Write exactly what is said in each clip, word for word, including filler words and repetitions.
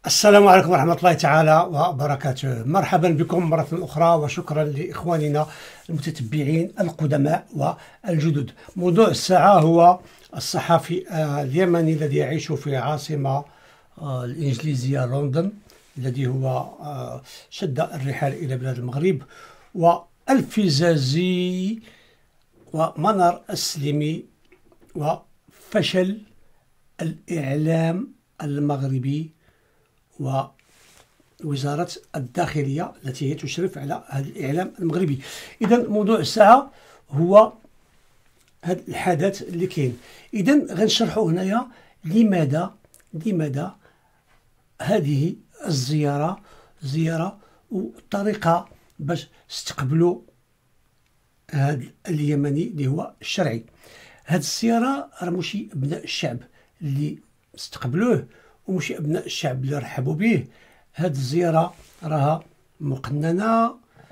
السلام عليكم ورحمة الله تعالى وبركاته. مرحبا بكم مرة أخرى وشكرا لإخواننا المتتبعين القدماء والجدد. موضوع الساعة هو الصحفي اليمني الذي يعيش في العاصمة الإنجليزية لندن، الذي هو شد الرحال إلى بلاد المغرب، والفزازي ومنار السليمي وفشل الإعلام المغربي ووزارة الداخلية التي هي تشرف على هذا الإعلام المغربي. إذا موضوع الساعة هو هذا الحدث اللي كاين. إذا غنشرحوا هنايا لماذا لماذا هذه الزيارة زيارة والطريقة باش استقبلوا هذا اليمني اللي هو الشرعي. هذه الزيارة راه ماشي أبناء الشعب اللي استقبلوه وماشي أبناء الشعب اللي رحبوا به. هذه الزيارة راها مقننة،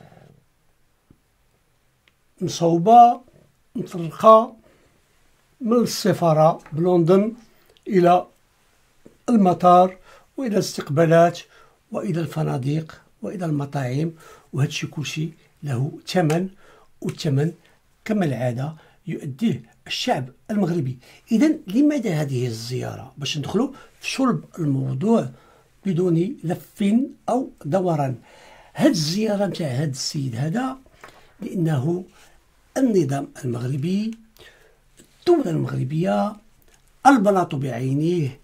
مصوبة، مفرقة من السفارة بلندن إلى المطار وإلى الاستقبالات وإلى الفنادق وإلى المطاعم، وهذا الشيء كلشي له ثمن، والثمن كما العادة يؤديه الشعب المغربي. إذا لماذا هذه الزيارة؟ باش ندخلوا في صلب الموضوع بدون لف أو دوران. هذه الزيارة نتاع هذا السيد هذا لأنه النظام المغربي، الدولة المغربية، البلاط بعينيه،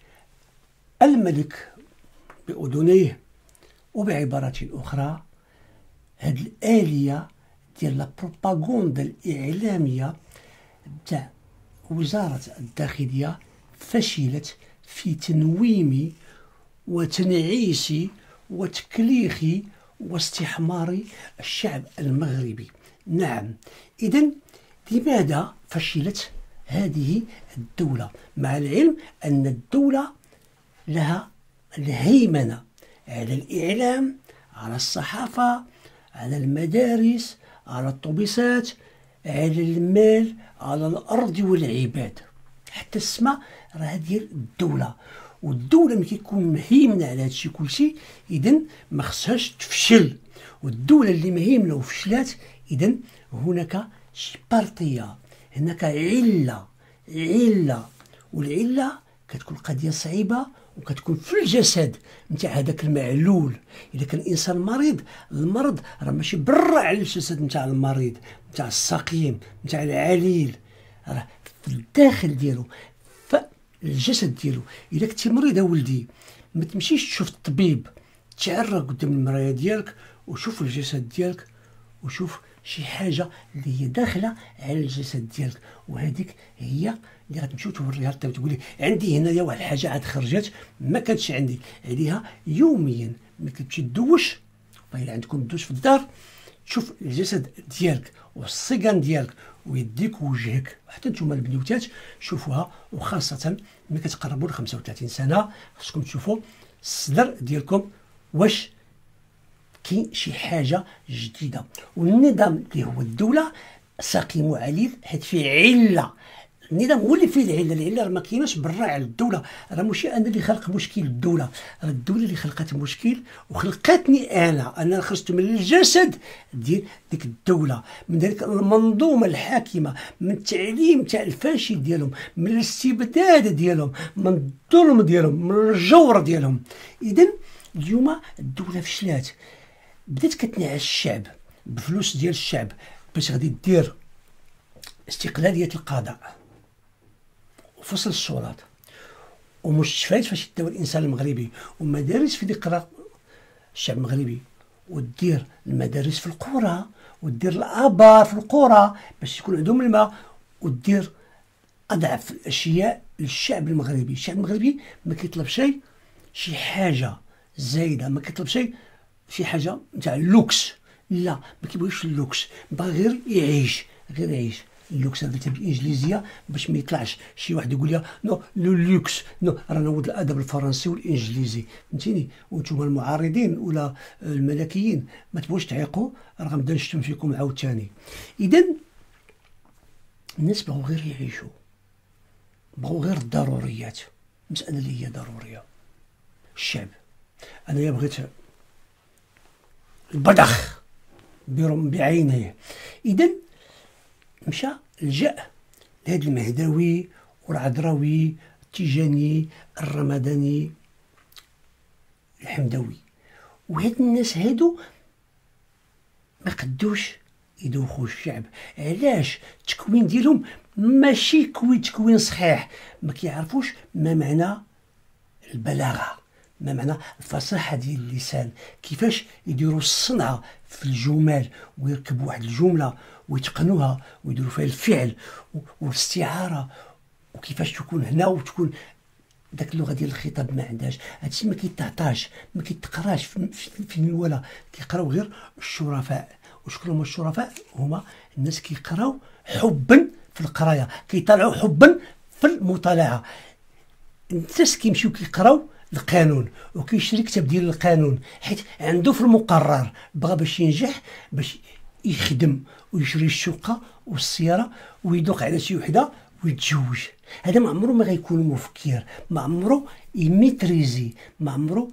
الملك بأذنيه، وبعبارة أخرى هذه الآلية ديال البروباغندا الإعلامية تاع وزارة الداخلية فشلت في تنويم وتنعيش وتكليخ واستحمار الشعب المغربي. نعم، إذن لماذا فشلت هذه الدولة؟ مع العلم أن الدولة لها الهيمنة على الإعلام، على الصحافة، على المدارس، على الطوبيسات، على المال، على الأرض والعباد. حتى السماء راه ديال الدولة، والدولة ملي كيكون مهيمنة على هادشي كلشي إذن ما خصهاش تفشل. والدولة اللي مهيمنة وفشلات إذن هناك شي بارتية، هناك علة علة والعلة كتكون قضية صعيبة وكتكون في الجسد نتاع هذاك المعلول. اذا كان الانسان مريض، المرض راه ماشي برا على الجسد نتاع المريض، نتاع السقيم، نتاع العليل، راه في الداخل ديالو، فالجسد ديالو. اذا كنتي مريض ولدي ما تمشيش تشوف الطبيب، تعرق قدام المرايه ديالك وشوف الجسد ديالك وشوف شي حاجه اللي هي داخله على الجسد ديالك، وهذيك هي اللي غتمشيو توريها للطبيب، تقولي عندي هنايا واحد الحاجه عاد خرجت ما كانتش عندي، عليها يوميا ملي كتمشي تدوش، الا عندكم دوش في الدار، تشوف الجسد ديالك والصيغان ديالك ويديك ووجهك، وحتى نتوما البنيوتات شوفوها، وخاصه ملي كتقربوا ل خمسة وثلاثين سنه خصكم تشوفوا الصدر ديالكم واش كاين شي حاجه جديده. والنظام اللي هو الدوله سقيم وعليل، حيت فيه عله. النظام هو اللي فيه العله، العله راه ما كايناش برا على الدوله، راه ماشي انا اللي خلق مشكل الدوله، راه الدوله اللي خلقت المشكل وخلقتني انا، انا خرجت من الجسد ديال ديك الدوله، من ذلك المنظومه الحاكمه، من التعليم تاع الفاشل ديالهم، من الاستبداد ديالهم، من الظلم ديالهم، من الجور ديالهم. اذا اليوم الدوله فشلات، بدات كتنعس الشعب بفلوس ديال الشعب باش غادي دير استقلاليه القضاء وفصل السلطات ومستشفيات فاش يداو الانسان المغربي، ومدارس في يقرا الشعب المغربي، ودير المدارس في القرى، ودير الابار في القرى باش يكون عندهم الماء، ودير اضعف الاشياء للشعب المغربي. الشعب المغربي ما كيطلب شيء شي حاجه زايده، ما كيطلب شيء شي حاجه نتاع اللوكس، لا ما كيبغيش اللوكس، باغي غير يعيش، غير يعيش. اللوكس هذا بالانجليزيه باش ما يطلعش شي واحد يقول لي نو لو لوكس، نو رانا ولد الادب الفرنسي والانجليزي، فهمتيني. وانتم المعارضين ولا الملكيين ما تبغوش تعيقوا، راه غنبدا نشتم فيكم عاوتاني. اذا الناس بغاو غير يعيشوا، بغاو غير الضروريات، مساله اللي هي ضروريه. الشعب أنا بغيت البدخ بعينيه. إذا مشى لجأ لهذا المهدوي والعذراوي التيجاني الرمضاني الحمدوي، وهاد الناس هادو ما قدوش يدوخوا الشعب. علاش؟ التكوين ديالهم ماشي كوي تكوين صحيح، ما كيعرفوش ما معنى البلاغه، ما معنى الفصاحه ديال اللسان، كيفاش يديروا الصنعه في الجمل ويركبوا واحد الجمله ويتقنوها ويديروا فيها الفعل والاستعاره، وكيفاش تكون هنا وتكون داك اللغه ديال الخطاب ما عندهاش. هادشي ما كيتعطاش، ما كيتقراش في, في, في الولا، كيقراو غير الشرفاء. وشكون هما الشرفاء؟ هما الناس كيقراو حبا في القرايه، كيطالعوا حبا في المطالعه. الناس كيمشيو كيقراو القانون وكيشري كتاب ديال القانون، حيت عنده في المقرر بغى باش ينجح، باش يخدم ويشري الشقه والسياره ويدوق على شي وحده ويتزوج. هذا ما عمره ما غيكون مفكر، ما عمره يميتريزي، ما عمره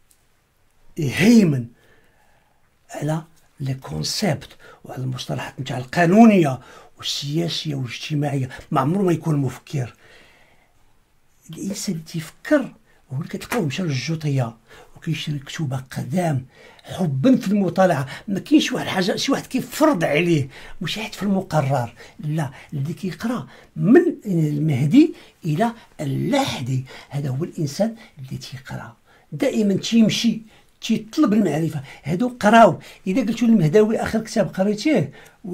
يهيمن على لي كونسيبت وعلى المصطلحات نتاع القانونيه والسياسيه والاجتماعيه، ما عمره ما يكون مفكر. الانسان اللي تيفكر هو اللي كتلقاو مشى للجوطيه وكيشري كتب قدام حبا في المطالعه. ما كاينش واحد الحاجه شي واحد كيفرض عليه، مش حيت في المقرر، لا، اللي كيقرا من المهدي الى اللحدي هذا هو الانسان اللي تيقرا دائما، تيمشي تيطلب المعرفه. هادو قراو. اذا قلتوا للمهداوي اخر كتاب قريتيه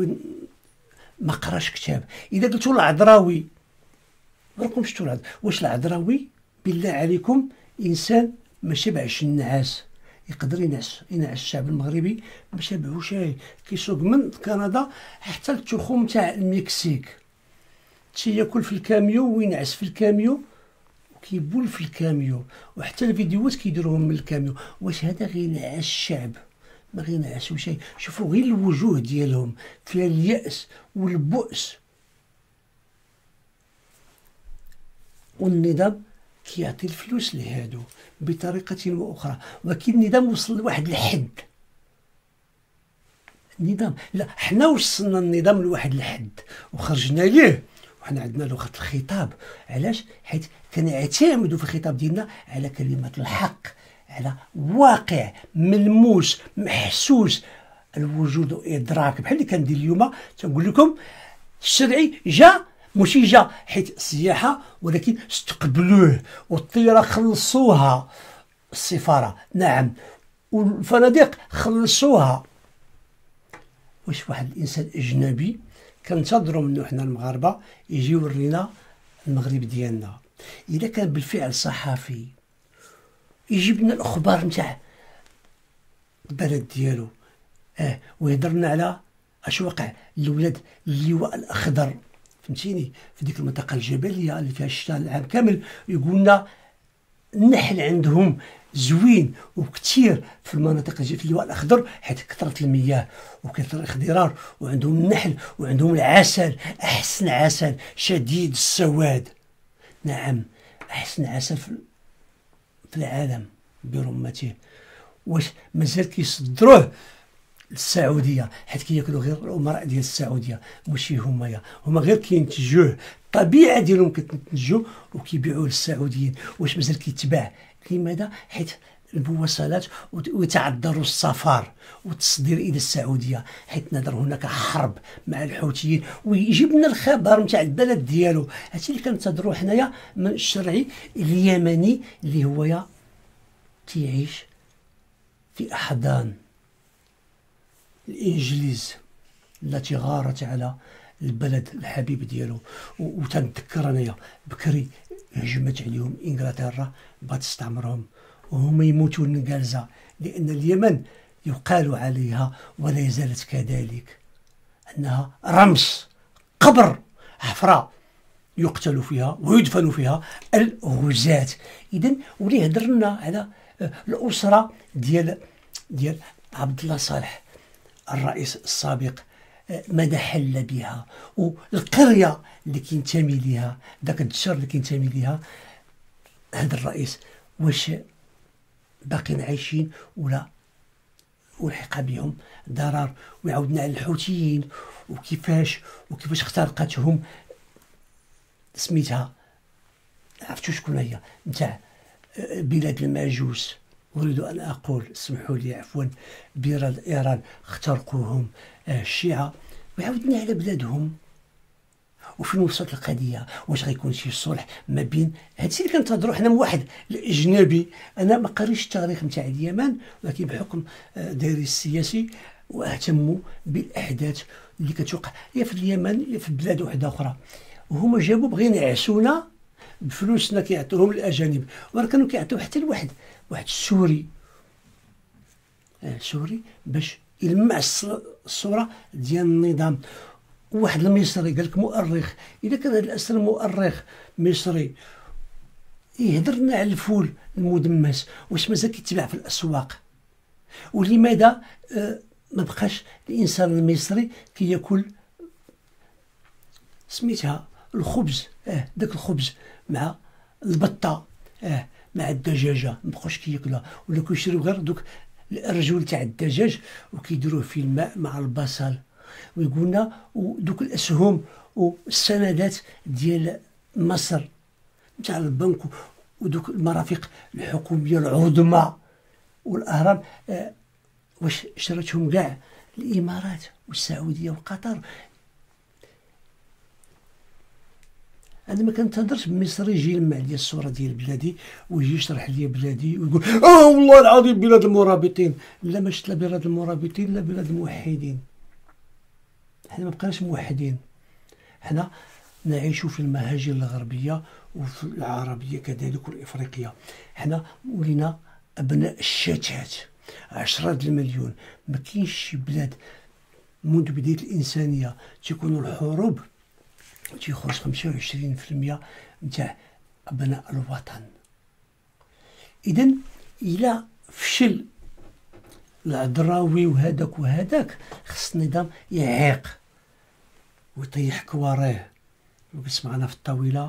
ما قراش كتاب. اذا قلتوا العذراوي راكم شفتوا العذراوي، واش العذراوي بالله عليكم انسان ما شبعش النعاس، يقدر ينعس ينعس الشعب المغربي ما شبعوش. كيسوق من كندا حتى للتخوم تاع المكسيك، تياكل في الكاميو وينعس في الكاميو وكيبول في الكاميو، وحتى الفيديوهات كيديروهم من الكاميو. واش هذا غينعس الشعب؟ ما غينعسوا شيء. شوفوا غير الوجوه ديالهم فيها اليأس والبؤس. والنظام كيعطي الفلوس لهادو بطريقة واخرى، ولكن النظام وصل لواحد الحد. النظام لا، حنا وصلنا النظام لواحد الحد وخرجنا ليه، وحنا عندنا لغة الخطاب. علاش؟ حيت كنعتمدوا في الخطاب ديالنا على كلمة الحق، على واقع ملموس محسوس، الوجود وادراك. بحال اللي كندير اليوم تنقول لكم الشرعي جا ماشي جا حيت السياحه، ولكن استقبلوه، والطياره خلصوها، السفاره نعم، والفنادق خلصوها. واش واحد الانسان اجنبي كنتظروا منه حنا المغاربه يجي يورينا المغرب ديالنا؟ اذا كان بالفعل صحفي يجيب لنا الاخبار نتاع البلد ديالو، اه ويهضر لنا على اش وقع لولاد اللواء الاخضر، فهمتيني، في ديك المنطقه الجبليه اللي فيها الشتاء العام كامل. يقولنا النحل عندهم زوين وكثير في المناطق في اللواء الاخضر، حيت كثره المياه وكثره الاخضرار، وعندهم النحل وعندهم العسل، احسن عسل شديد السواد. نعم، احسن عسل في العالم برمته. واش مازال كيصدروه للسعوديه؟ حيت كياكلوا غير الامراء ديال السعوديه، ماشي هما هما غير كينتجوه، الطبيعه ديالهم كتنتجوه وكيبيعوه للسعوديين. واش مازال كيتباع؟ لماذا؟ حيت المواصلات ويتعذروا السفر والتصدير الى السعوديه، حيت نظر هناك حرب مع الحوثيين، ويجيب لنا الخبر نتاع البلد ديالو. هادشي اللي كنتظروا حنايا من الشرعي اليمني اللي هو تيعيش في احضان الانجليز التي غارت على البلد الحبيب ديالو. وتنتذكر انايا بكري هجمت عليهم انجلترا بغات تستعمرهم، وهم يموتون نكالزا، لان اليمن يقال عليها ولا زالت كذلك انها رمز، قبر، حفره يقتل فيها ويدفن فيها الغزاة. اذا ولي هضرنا على الاسره ديال ديال عبد الله صالح الرئيس السابق، ماذا حل بها، والقريه اللي كينتمي ليها، ذاك الدشر اللي كينتمي ليها هذا الرئيس، واش باقين عايشين ولا ولحق بهم ضرر. ويعاودنا على الحوثيين وكيفاش وكيفاش اخترقتهم سميتها، عرفتوا شكون هي، نتاع بلاد المجوس. أريد أن أقول، اسمحوا لي عفوا، بلاد إيران اخترقوهم الشيعة ويعاودنا على بلادهم. وفين وصلت القضيه؟ واش غيكون شي صلح ما بين هادشي اللي كنتهضروا حنا من واحد الاجنبي؟ انا ما قريتش التاريخ نتاع اليمن، ولكن بحكم دايري السياسي واهتم بالاحداث اللي كتوقع يا في اليمن يا في بلاد واحده اخرى. وهما جابوا بغيو يعسونا بفلوسنا كيعطيوهم الاجانب، وراه كانوا كيعطيو حتى لواحد واحد السوري آه سوري باش يلمع الصوره ديال النظام. واحد المصري قال لك مؤرخ، اذا كان هذا الاسر مؤرخ مصري يهضر لنا على الفول المدمس واش مازال كيتباع في الاسواق، ولماذا آه ما بقاش الانسان المصري كياكل سميتها الخبز، اه داك الخبز مع البطه، اه مع الدجاجه ما بقاوش كياكلوها، ولا كيشريو غير دوك الارجل تاع الدجاج وكيديروه في الماء مع البصل. ويقولنا ودوك الاسهم والسندات ديال مصر نتاع البنك ودوك المرافق الحكوميه العظمى والاهرام، آه واش شراتهم كاع الامارات والسعوديه وقطر. انا ما كنتهضرش بمصري يجي يلمع لي الصوره ديال بلادي ويجي يشرح لي بلادي ويقول اه والله العظيم بلاد المرابطين. لا، ما شفت لا بلاد المرابطين لا بلاد الموحدين. حنا ما بقيناش موحدين، حنا نعيش في المهاجر الغربيه وفي العربيه كذلك والافريقيه. حنا ولينا ابناء الشتات، عشرات المليون. ما كاينش شي بلاد منذ بدايه الانسانيه تيكونوا الحروب تيخرج خمسة وعشرين بالمئة نتاع ابناء الوطن. اذا الى فشل العذراوي وهذاك وهذاك خص النظام يعيق ويطيح كواريه ويجلس معنا في الطاوله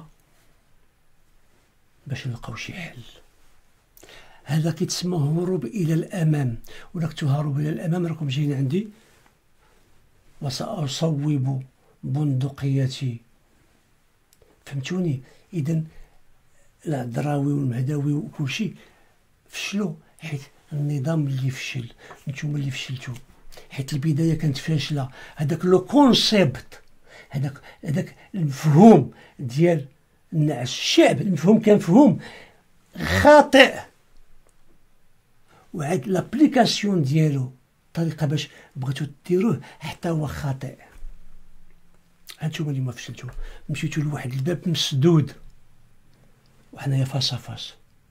باش نلقاو شي حل. هذا كيتسمى هروب الى الامام. ولا كنتو هروب الى الامام راكم جايين عندي وساصوب بندقيتي. فهمتوني؟ اذا العذراوي والمهداوي وكل شيء فشلوا حيت النظام اللي فشل، نتوما اللي فشلتوا حيت البدايه كانت فاشله. هذاك لو كونسيبت، هذاك هذاك المفهوم ديال النعش الشعب، المفهوم كان مفهوم خاطئ، وعاد لابليكاسيون ديالو الطريقه باش بغيتو ديروه حتى هو خاطئ. هانتوما اللي ما فشلتوا، مشيتوا لواحد الباب مسدود وحنايا فاس فاس.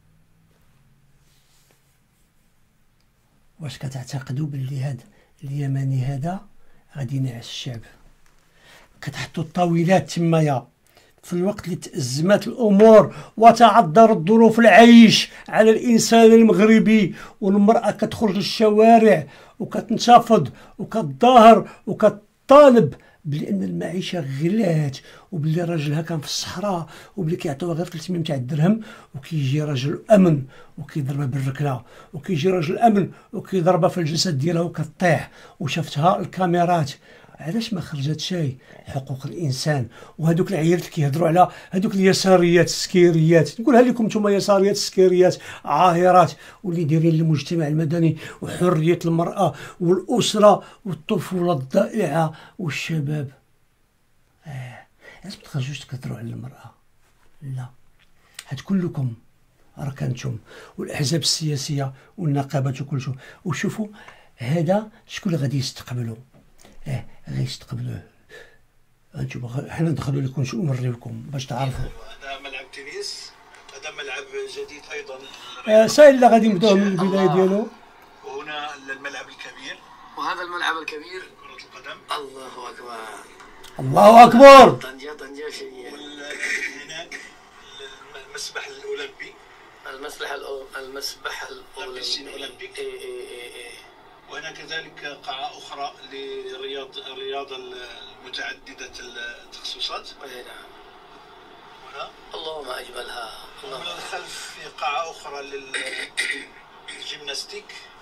واش كتعتقدوا باللي هاد اليمني هذا غادي ينعس الشعب؟ كتحطوا الطاولات تمايا في الوقت اللي تأزمت الامور وتعذرت ظروف العيش على الانسان المغربي، والمراه كتخرج للشوارع وكتنتفض وكتظاهر وكتطالب بلان المعيشه غلات، وبلي راجلها كان في الصحراء وبلي كيعطيوها غير ثلاثمية تاع الدرهم، وكيجي راجل الامن وكيضربها بالركله، وكيجي راجل الامن وكيضربها في الجسد ديالها وكطيح، وشفتها الكاميرات. علاش ما خرجت شيء حقوق الانسان؟ وهذوك العيال اللي كيهضروا على هذوك اليساريات السكيريات، نقولها لكم نتوما يساريات سكيريات عاهرات واللي دايرين للمجتمع المدني وحريه المراه والاسره والطفوله الضائعه والشباب. اه علاش ما تخرجوش تكثروا على المراه؟ لا، هاد كلكم ركنتم، والاحزاب السياسيه والنقابات وكل شيء. وشوفوا هذا شكون اللي غادي يستقبلوا؟ اه غيستقبلوه. انتم حنا ندخلوا لكم شو نوريوكم باش تعرفوا. هذا ملعب تنس، هذا ملعب جديد ايضا. آه سائل اللي غادي نبداو من البدايه ديالو. وهنا الملعب الكبير، وهذا الملعب الكبير كرة القدم. الله اكبر الله اكبر. طنجة طنجة شيء. هناك المسبح الاولمبي، المسبح المسبح الاولمبي. اي اي اي اي. وهنا كذلك قاعة أخرى للرياض الرياضة المتعددة التخصصات. نعم. هنا اللهم أجملها. ومن الخلف في قاعة أخرى لل الجيمناستيك.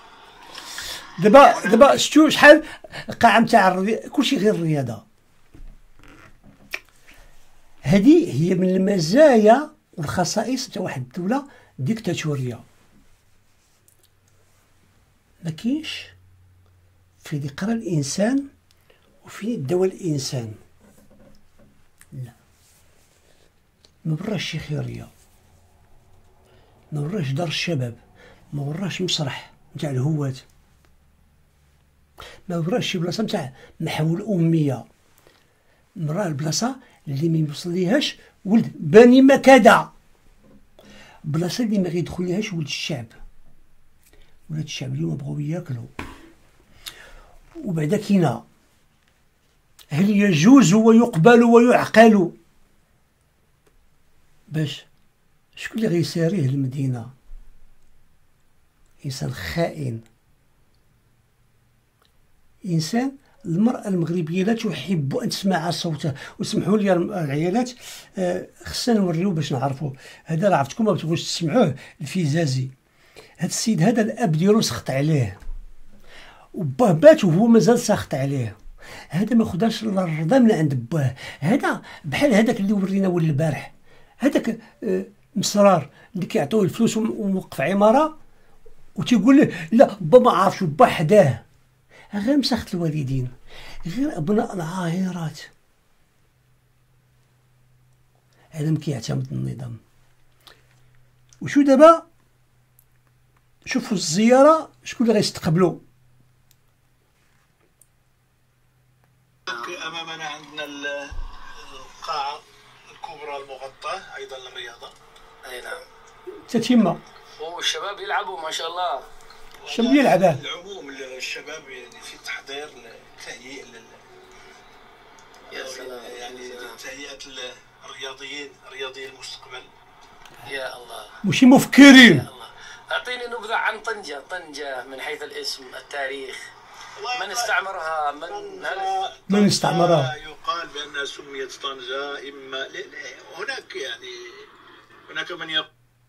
دابا دابا شفتوا شحال قاعه نتاع الري... كلشي غير الرياضه. هذه هي من المزايا والخصائص تاع واحد الدوله ديكتاتوريه. ما كاينش في ذكرى الانسان وفي دواء الانسان. لا، ما براش شي خيريه، ما براش دار الشباب، ما براش مسرح نتاع الهواة، ما براش شي بلاصه نتاع محو الاميه، مراه البلاصه اللي ما يوصليهاش ولد بني مكاده، بلاصه اللي ما غيدخليهاش ولد الشعب. ولاد الشعب اليوم بغاو ياكلوا. وبعدا كاينه هل يجوز ويقبل ويعقل باش شكون اللي غيساريه المدينه؟ انسان خائن، انسان المرأة المغربية لا تحب أن تسمع صوته. وسمحوا لي العيالات، آه خصنا نوريو باش نعرفوه. هذا راه عرفتكم ما بتبغوش تسمعوه، الفيزازي. هذا السيد هذا الأب ديالو سخط عليه، وباه بات وهو مازال ساخط عليه. هذا ما خداش الرضا من عند باه. هذا بحال هذاك اللي ورينا ول البارح، هذاك آه مسرار اللي كيعطوه الفلوس وموقف عمارة وتيقول له لا با ما عارفش با حداه. غير مسخت الوالدين، غير ابناء العاهرات. هذا ما كيعتمد النظام. وشو دابا؟ شوفوا الزياره شكون اللي غيستقبلوا. امامنا عندنا القاعه الكبرى المغطاه ايضا للرياضه. اي نعم. تتمه. والشباب يلعبوا ما شاء الله. الشباب يلعبه. العموم الشباب يعني في تحضير لتهيئ لل يا سلام. يعني تهيئة الرياضيين رياضيين المستقبل. يا الله. ماشي مفكرين. يا الله. اعطيني نبذة عن طنجة. طنجة من حيث الاسم، التاريخ، من استعمرها، من هل من استعمرها؟ يقال بأنها سميت طنجة إما هناك يعني هناك من يقول.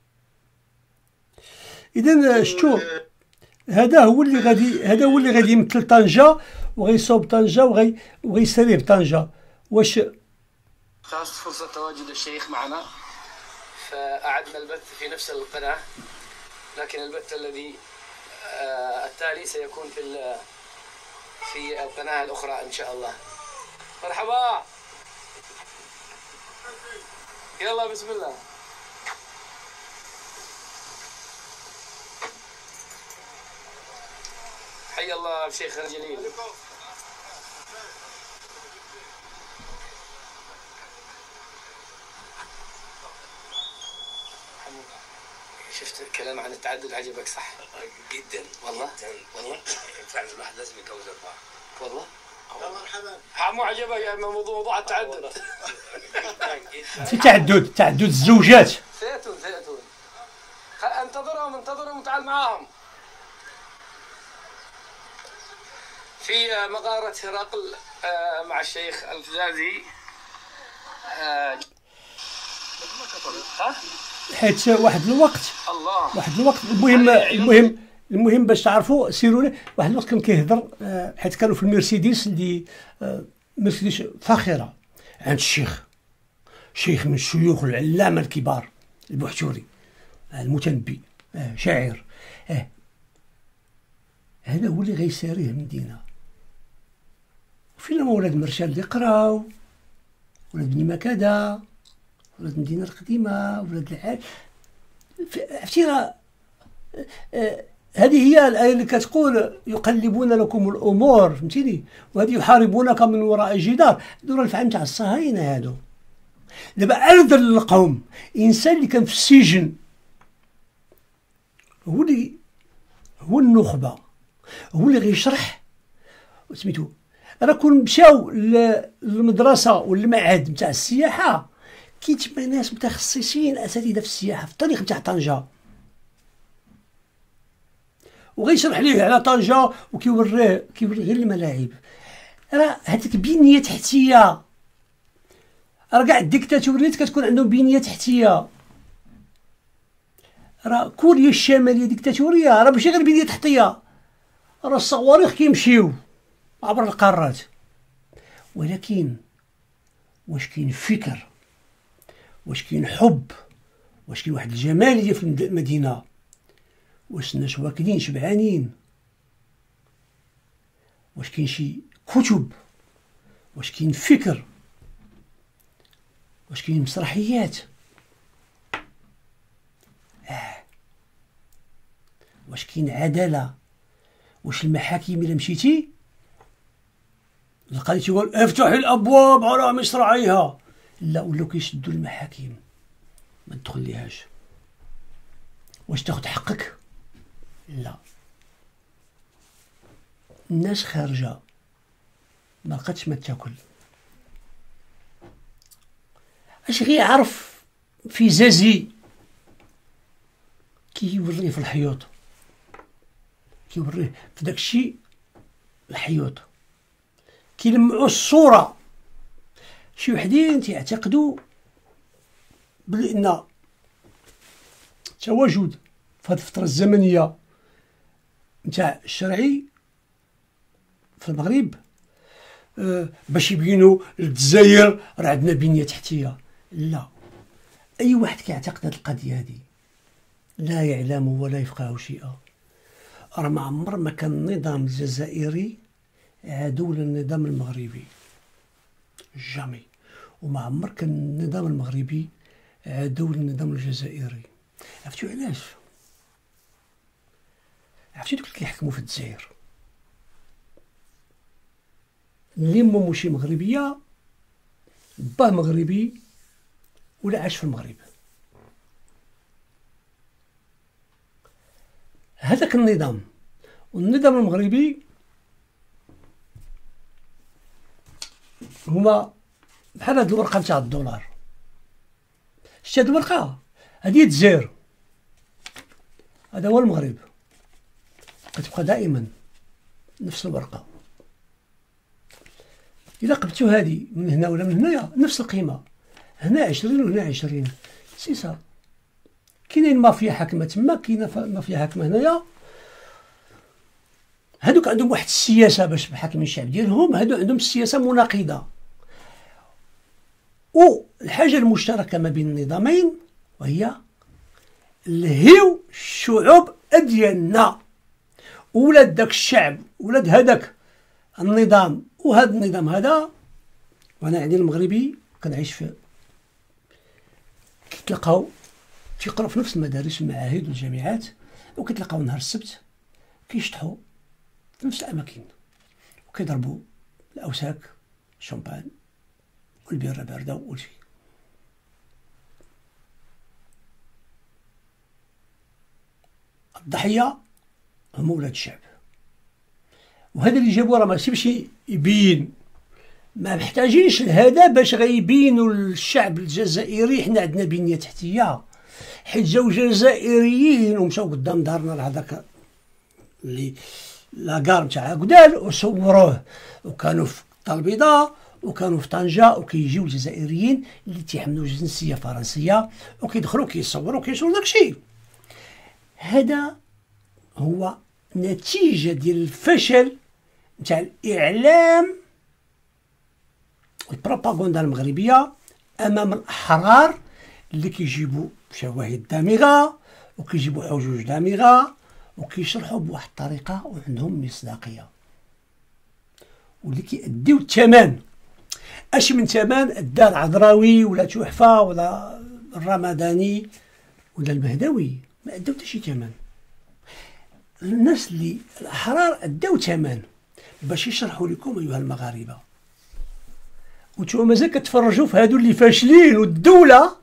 إذا شتو هذا هو اللي غادي هذا هو اللي غادي يمثل طنجة وغيصوب طنجة وغي وغيساليه بطنجة. واش خاص فرصة تواجد الشيخ معنا، فأعدنا البث في نفس القناة، لكن البث الذي آه التالي سيكون في في القناة الأخرى إن شاء الله. مرحبا، يلا بسم الله. حي الله الشيخ الجليل. شفت الكلام عن التعدد عجبك صح؟ جدا والله جدا والله فعلا الواحد لازم يتجوز اربعه. والله مرحبا. مو عجبك يا موضوع موضوع التعدد. في تعدد تعدد الزوجات. سيأتون سيأتون. انتظرهم انتظرهم وتعال معاهم. في مغارة هرقل مع الشيخ الفزازي. ها؟ حيت واحد الوقت الله واحد الوقت المهم المهم المهم باش تعرفوا سيروا. واحد الوقت كان كيهضر، حيت كانوا في المرسيدس اللي مرسيدس فاخره عند الشيخ، شيخ من الشيوخ العلامه الكبار، البحتوري المتنبي شاعر. اه هذا هو اللي غيساريه المدينه. فينا ولاد مرشال اللي قراو، ولاد بني مكاده، ولاد المدينه القديمه، ولاد العاد. عرفتي راه هذه هي الآية اللي كتقول يقلبون لكم الأمور، فهمتيني، وهذه يحاربونك من وراء الجدار. دور الفعل تاع الصهاينة هادو. دابا أرذل القوم إنسان اللي كان في السجن، هو اللي هو النخبة، هو اللي غيشرح سميتو. راه كون مشاو للمدرسة والمعهد نتاع السياحة كاين تما ناس متخصصين أساتذة في السياحة في التاريخ نتاع طنجة، وغيشرح ليه على طنجة وكيوريه كيوريه غير الملاعب. راه هذيك بنية تحتية، راه كاع الديكتاتوريات كتكون عندهم بنية تحتية. راه كوريا الشماليه ديكتاتوريه، راه ماشي غير بنيه تحتيه، راه الصواريخ كيمشيو عبر القارات. ولكن واش كاين فكر، واش كاين حب، واش كاين واحد الجماليه في المدينه، واش الناس واكلين شبعانين، واش كاين شي كتب، واش كاين فكر، واش كاين مسرحيات، آه. واش كاين عداله، واش المحاكم الا مشيتي لقيتي يقول افتحي الابواب على مصراعيها، لا ولاو كيشدوا المحاكم ما تدخليهاش. واش تاخد حقك؟ لا، الناس خارجه ما لقاتش ما تاكل، اش غيعرف في زازي كيوريه في الحيوط، كيوريه في داكشي الحيوط، كيلمعوا الصوره. شي وحدين تيعتقدوا بان التواجد في هذه الفتره الزمنيه نتاع الشرعي في المغرب أه باش يبينوا للجزائر راه عندنا بنيه تحتيه. لا، اي واحد كيعتقد هذه القضيه هذه لا يعلم ولا يفقه شيئا. راه ما عمر ما كان النظام الجزائري عدو للنظام المغربي، جامي. وما عمر كان النظام المغربي عدو للنظام الجزائري. عرفتوا علاش؟ عرفتوا دوك اللي كيحكموا في الجزائر اللي مو ماشي مغربيه، باه مغربي ولا عاش في المغرب، هذاك النظام والنظام المغربي هما بحال هاد الورقه نتاع الدولار. شتي هاد الورقه هادي الجزائر، هذا هو المغرب، كتبقى دائما نفس الورقه. الا قبلتو هادي من هنا ولا من هنايا نفس القيمه، هنا عشرين وهنا عشرين، سي سا. كاينين مافيا حاكمه تما، كاينه مافيا حاكمه هنايا. هادوك عندهم واحد السياسه باش بحاكمين الشعب ديالهم، هادو عندهم سياسه مناقضه. والحاجه المشتركه ما بين النظامين وهي الهيو الشعوب ديالنا، ولاد داك الشعب، ولاد هذاك النظام وهذا النظام هذا. وانا عندي المغربي كنعيش فيه، كيتلقاو تيقراو في نفس المدارس والمعاهد والجامعات، وكيتلقاو نهار السبت كيشطحوا في نفس الاماكن وكيضربوا الاوساك، الشامبان والبيره بارده وكلشي. الضحيه هم ولاد الشعب، وهذا اللي جابوه راه ماشي باش يبين، ما محتاجينش لهذا باش غيبينوا للشعب الجزائري حنا عندنا بنيه تحتيه. حيت جاو جزائريين ومشاو قدام دارنا لهذاك اللي لاكار نتاع عقدال وصوروه، وكانوا في الدار البيضاء وكانوا في طنجة، وكيجيو الجزائريين اللي تيحملوا الجنسيه فرنسيه وكيدخلوا كيصوروا كيشوفوا داكشي. هذا هو نتيجه ديال الفشل نتاع الاعلام والبروباغندا المغربيه امام الاحرار اللي كيجيبوا شواهد دامغه وكيجيبوا حجوج دامغه وكيشرحوا بواحد الطريقه وعندهم مصداقيه، واللي كيأديو الثمن. اش من ثمن ادى العذراوي ولا تحفه ولا الرمضاني ولا المهدوي؟ ما اداو حتى شي ثمن. الناس اللي الاحرار اداو ثمن باش يشرحوا لكم ايها المغاربه، وانتم مازال كتفرجوا في هادو اللي فاشلين. والدوله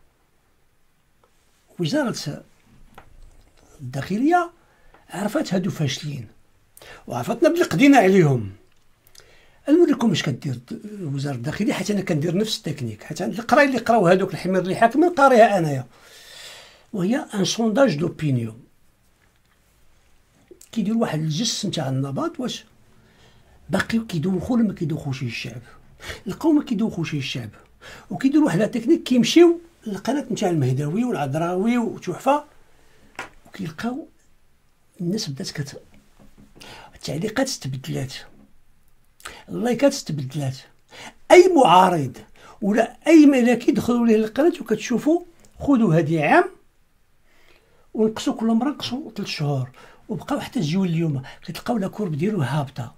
وزاره الداخليه عرفت هادو فاشلين وعرفتنا بلي قدينا عليهم. نوريكم اش كدير وزاره الداخليه، حيت انا كندير نفس التكنيك، حيت القرايه اللي قراو هادوك الحمير اللي حاكمين قاريها انايا، وهي ان سونداج دوبينيون. كيديروا واحد الجس نتاع النباط واش باقيو كيدوخوا ولا ما كيدوخوش الشعب، لقاو ما كيدوخوش الشعب، وكيديروا واحد التكنيك كيمشيو للقناه نتاع المهدوي والعذراوي وتحفه كيلقاو الناس بدات كت التعليقات استبدلات، اللايكات استبدلات، اي معارض ولا اي ملكي دخلوا ليه القناه وكتشوفوا خذوا هذه عام ونقصوا كل مره نقصوا ثلاث شهور وبقاو حتى تجيو اليوم كتلقاو لا كورب ديالو هابطه.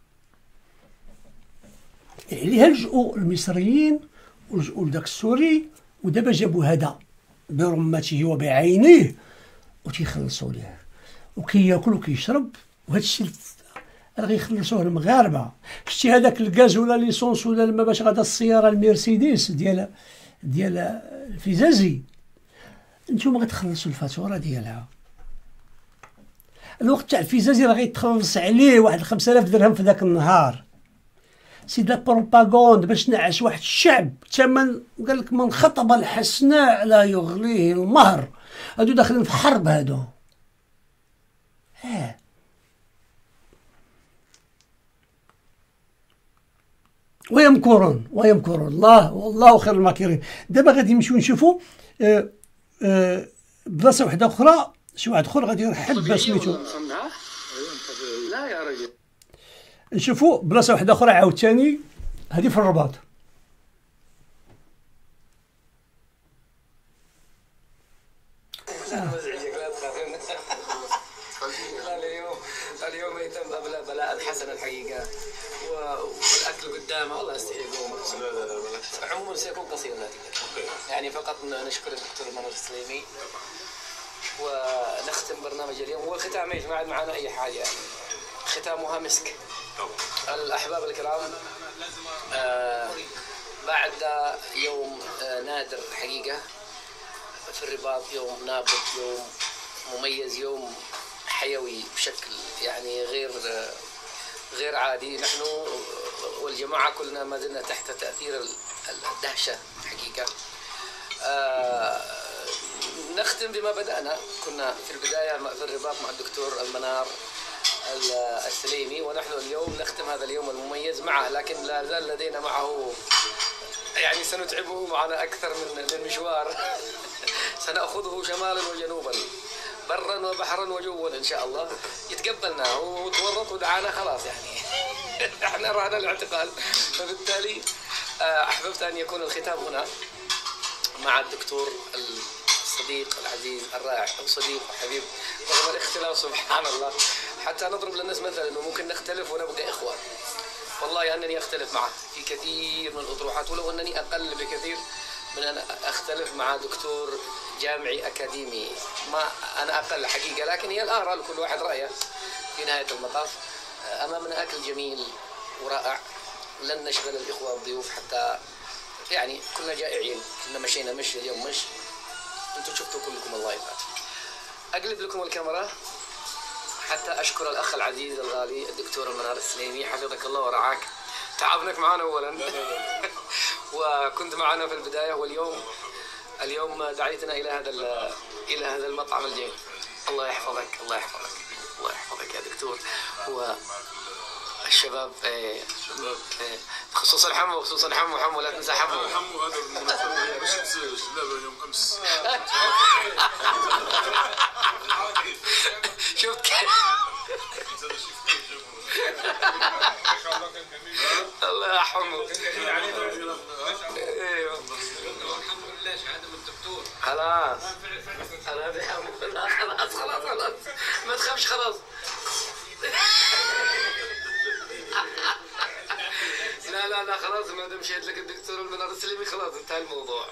عليها لجؤوا المصريين ولجؤوا لذاك السوري ودابا جابوا هذا برمته وبعينيه وتيخلصوا ليه وكياكل وكيشرب، وهذا الشيء راه غيخلصوه المغاربه. شتي هذاك الغاز ولا ليسونس ولا الماء باش غادا السياره المرسيدس ديال ديال الفيزازي نتوما غتخلصوا الفاتوره ديالها. الوقت تاع الفيزازي راه غيتخلص عليه واحد خمسة آلاف درهم في ذاك النهار. سي دا بروباغوند باش نعس واحد الشعب ثمن قال لك من خطب الحسناء لا يغليه المهر. هادو داخلين في حرب هادو. اه ويمكرون ويمكرون الله والله خير الماكرين. دابا غادي نمشيو نشوفوا آه آه بلاصه واحده اخرى، شي واحد اخر غادي يرحب سميتو. لا يا رجل نشوفوا بلاصه واحده اخرى عاوتاني هذه في الرباط. اليوم اليوم يتم بلاء بلاء حسن الحقيقه والاكل قدامه والله يستحقون. عموما سيكون قصير يعني فقط نشكر الدكتور منار السليمي ونختم برنامج اليوم. هو الختام ايش؟ ما عاد معنا اي حاجه يعني ختامها مسك. الأحباب الكرام آه بعد يوم آه نادر حقيقة في الرباط، يوم نابض، يوم مميز، يوم حيوي بشكل يعني غير آه غير عادي. نحن والجماعة كلنا ما زلنا تحت تأثير الدهشة حقيقة. آه نختم بما بدأنا. كنا في البداية في الرباط مع الدكتور المنار السليمي، ونحن اليوم نختم هذا اليوم المميز معه، لكن لا زال لدينا معه يعني سنتعبه معنا أكثر من المشوار. سنأخذه شمالا وجنوبا، برا وبحرا وجوا إن شاء الله. يتقبلنا وتورط ودعانا خلاص يعني احنا رانا الاعتقال. فبالتالي أحببت أن يكون الختام هنا مع الدكتور الصديق العزيز الرائع، أو صديق وحبيب رغم الاختلاف سبحان الله. حتى نضرب للناس مثلا انه ممكن نختلف ونبقى اخوان. والله انني اختلف معه في كثير من الاطروحات، ولو انني اقل بكثير من ان اختلف مع دكتور جامعي اكاديمي. ما انا اقل حقيقه، لكن هي الاراء لكل واحد رايه في نهايه المطاف. امامنا اكل جميل ورائع، لن نشغل الاخوه الضيوف حتى يعني كلنا جائعين، كلنا مشينا مشي اليوم مش انتم شفتوا كلكم اللايفات. اقلب لكم الكاميرا حتى أشكر الأخ العزيز الغالي الدكتور منار السليمي، حفظك الله ورعاك. تعبنك معنا أولا وكنت معنا في البداية، واليوم اليوم دعيتنا إلى هذا إلى هذا المطعم الجميل. الله يحفظك الله يحفظك الله يحفظك يا دكتور. والشباب خصوصا حمو خصوصا حمو حمو لا تنسى حمو حمو هذا بالمناسبة مش جلابة يوم أمس. شفت كيف؟ الله يا حمو. ايوه الحمد لله شهاده من الدكتور. خلاص خلاص يا حمو خلاص خلاص خلاص ما تخافش خلاص. لا لا لا خلاص ما دام شهد لك الدكتور المنار السليمي خلاص انتهى الموضوع.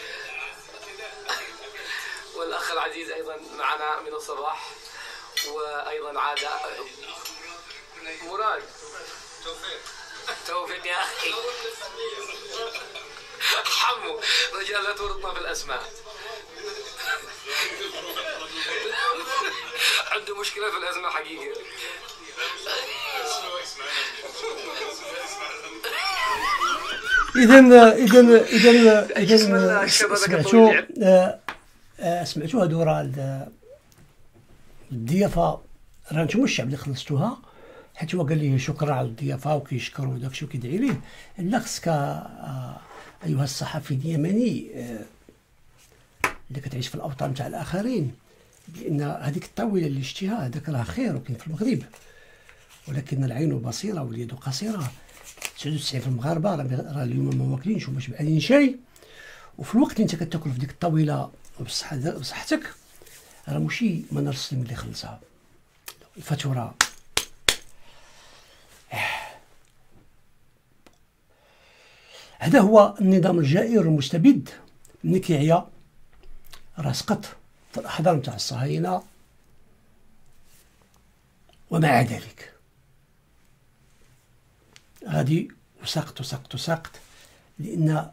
والأخ العزيز أيضا معنا من الصباح، وأيضا عاد مراد توفيق توفيق يا أخي حمو رجال لا تورطنا في الأسماء. عنده مشكلة في الأسماء حقيقة. إذا إذا إذا إذا سمعتوا سمعتوا هادو راه الضيافة راه نتوما الشعب اللي خلصتوها، حيت هو قال لي شكرا على الضيافة وكيشكر وداك الشيء وكيدعي ليه. لا خصك أيها الصحفي اليمني اللي كتعيش في الأوطان تاع الآخرين لأن هذيك الطاولة اللي شتيها هذاك راه خير وكاين في المغرب، ولكن العين بصيرة واليد قصيرة. تسعة وتسعين في المغاربة راه اليوم ما واكلينش وما شبعانين شي، وفي الوقت اللي انت كتاكل في ديك الطاولة بصحتك راه ماشي منار السليم اللي خلصها الفاتورة. هذا هو النظام الجائر المستبد. ملي كيعيا راه سقط في الأحضان تاع الصهاينة. ومع ذلك غادي وسقط وسقط وسقط، لأن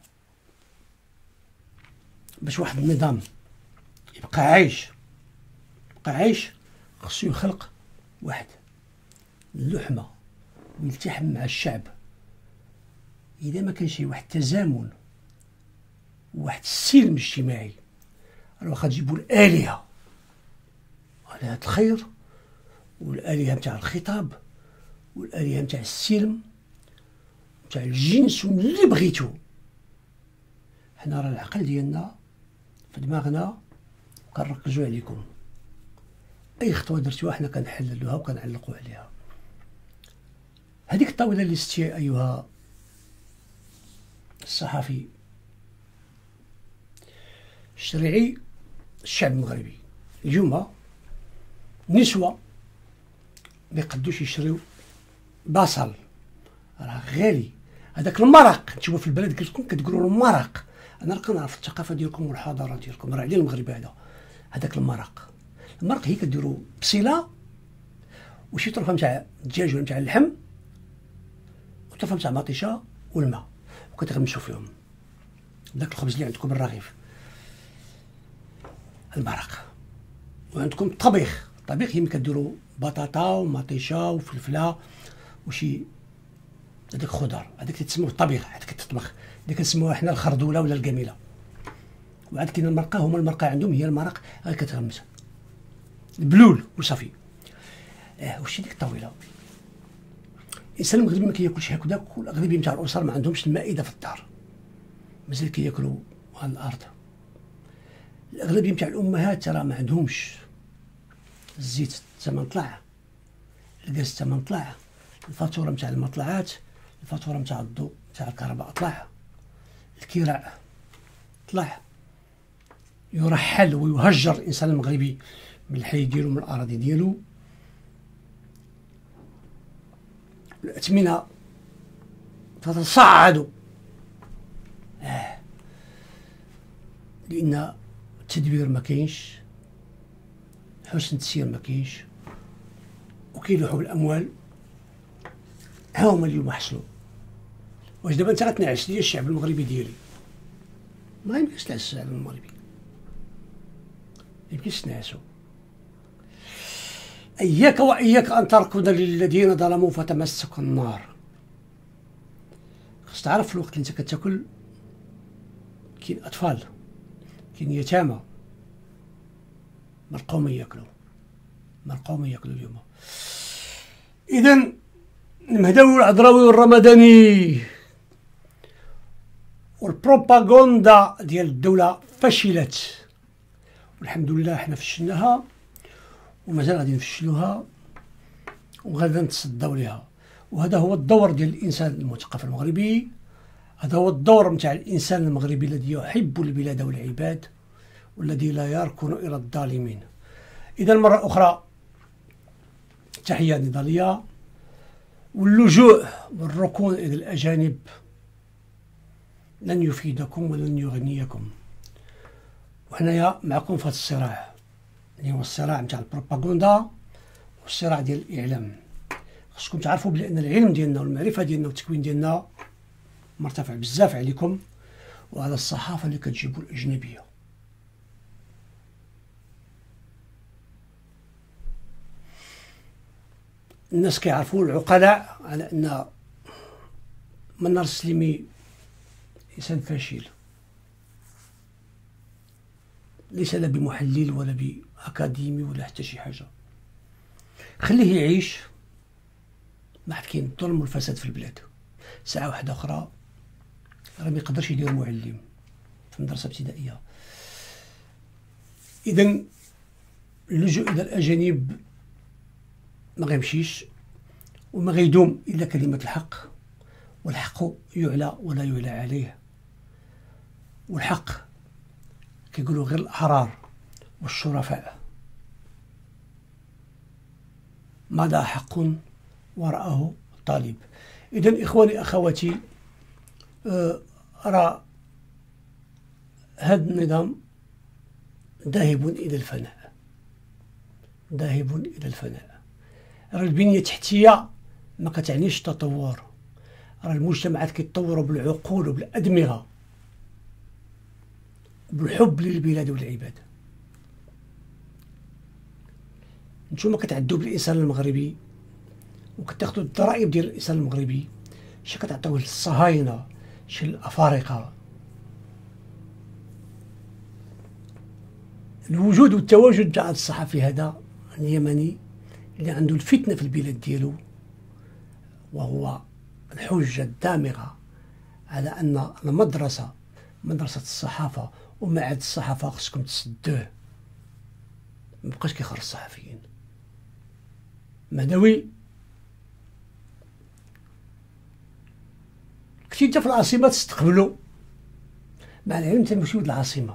باش واحد النظام يبقى عايش يبقى عايش خصو يخلق واحد اللحمة ويلتحم مع الشعب. إذا ما كانش واحد التزامن وواحد السلم اجتماعي، راه واخا تجيبوا الآلهة على هاد الخير والآلهة نتاع الخطاب والآلهة نتاع السلم نتاع الجنس واللي بغيتو، حنا راه العقل ديالنا في دماغنا كنركزو عليكم. أي خطوة درتوها حنا كنحللوها وكنعلقو عليها. هذيك الطاولة اللي ستي أيها الصحفي الشريعي الشعب المغربي، اليوم نسوة ما يقدوش يشريو بصل، راه غالي. هذاك المرق تشوفوا في البلد ديالكم كتقولوا المرق، انا راه كنعرف الثقافه ديالكم والحضاره ديالكم، راه عليه المغرب هذا. هذاك المرق المرق هي كديروا بصيله وشي طرفه نتاع الدجاج ولا نتاع اللحم وطرفه نتاع مطيشه والماء وكتغمسوا فيهم داك الخبز اللي عندكم الرغيف المرق. وعندكم الطبيخ، الطبيخ يمكن كديروا بطاطا ومطيشه وفلفله وشي هذاك خضر، هذاك تسموه الطبيخ، هذاك كتطبخ، هذيك كنسموها حنا الخردوله ولا القميله. وعاد كاين المرقه، هما المرقه عندهم هي المرق غير كتغمس البلول وصافي. اه وشي ديك الطاوله الانسان المغربي ما كياكلش هكذاك، والاغلبيه نتاع الاسر ما عندهمش المائده في الدار، مازال كياكلوا على الارض. الاغلبيه نتاع الامهات راه ما عندهمش الزيت الثمن طلع، الغاز الثمن طلع، الفاتوره نتاع المطلعات، الفاتوره نتاع الضوء نتاع الكهرباء طلع، الكراء طلع. يرحل ويهجر الانسان المغربي من الحي ديالو من الاراضي ديالو. الاثمنه تتصاعد آه. لان التدبير ما كاينش، حسن التسيير ما كاينش، وكيلوحوا بالاموال. ها هما اليوم حصلوا. واش دابا انت غتنعس ليا الشعب المغربي ديالي؟ ما يمكنش تنعس الشعب المغربي، يمكنش تنعسو. اياك واياك ان تركض للذين ظلموا فتمسك النار. خص تعرف في الوقت اللي انت كتاكل كاين اطفال، كاين يتامى مرقوا ما ياكلوا، مرقوا ما ياكلوا اليوم. اذا المهداوي والعذراوي والرمضاني والبروباغندا ديال الدوله فشلت، والحمد لله حنا فشلناها ومازال غادي نفشلوها وغادي نتصداو ليها. وهذا هو الدور ديال الانسان المثقف المغربي، هذا هو الدور نتاع الانسان المغربي الذي يحب البلاد والعباد والذي لا يركن الى الظالمين. اذا مره اخرى تحيه نضاليه، واللجوء والركون الى الاجانب لن يفيدكم ولن يغنيكم. وحنايا معكم في هذا الصراع اللي هو الصراع نتاع البروباغندا والصراع ديال الاعلام. خصكم تعرفوا بان العلم ديالنا والمعرفه ديالنا والتكوين ديالنا مرتفع بزاف عليكم وعلى الصحافه اللي كتجيبوا الاجنبيه. الناس كيعرفوا العقلاء على ان منار السليمي انسان فاشل، ليس لا بمحلل ولا بأكاديمي ولا حتى شي حاجة. خليه يعيش، ما حد كاين الظلم والفساد في البلاد. ساعة واحدة أخرى راه ما يقدرش يدير معلم في مدرسة ابتدائية. إذا اللجوء إلى الأجانب ما غيمشيش وما غيدوم إلا كلمة الحق، والحق يعلى ولا يعلى عليه، والحق كيقولوا غير الأحرار والشرفاء. ماذا حق وراءه طالب. إذن إخواني أخواتي، أرى هذا النظام ذاهب إلى الفناء، ذاهب إلى الفناء. راه البنية التحتية ما كتعنيش التطور، راه المجتمعات كيتطوروا بالعقول وبالأدمغة وبالحب للبلاد والعباد. نتوما كتعدوا بالإنسان المغربي وكتاخدوا الضرائب ديال الإنسان المغربي، شي كتعطيوه للصهاينة، شي للأفارقة. الوجود والتواجد تاع الصحفي هذا اليمني اللي عنده الفتنة في البلاد ديالو، وهو الحجة الدامغة على أن المدرسة مدرسة الصحافة ومعهد الصحافة خصكم تسدوه، مبقاش كيخرج الصحفيين. مهدوي كنتي انت في العاصمة تستقبلو، مع العلم تنمشيو للعاصمة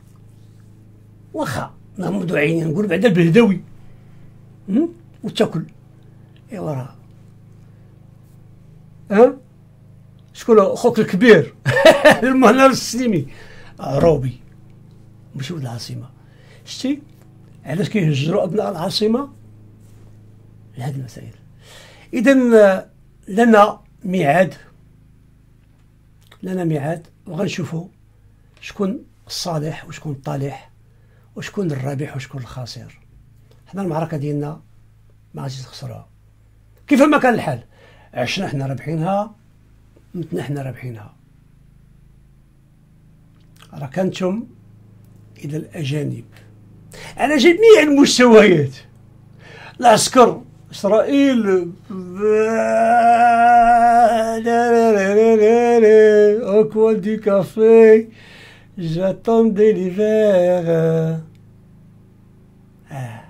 واخا نغمضو عينينا نقول بعدا البهداوي وتاكل. ايوا راه ها شكون خوك الكبير المهنر السليمي عروبي مشيو للعاصمة. شتي علاش كيهجروا ابناء العاصمة لهذه المسائل. اذا لنا ميعاد، لنا ميعاد وغنشوفوا شكون الصالح وشكون الطالح وشكون الرابح وشكون الخاسر. حنا المعركة ديالنا ما غاديش نخسروها كيف ما كان الحال. عشنا حنا رابحينها، متنا حنا رابحينها. راه كنتم إلى الأجانب على جميع المستويات، العسكر إسرائيل au coin du café j'attendais l'hiver. آه.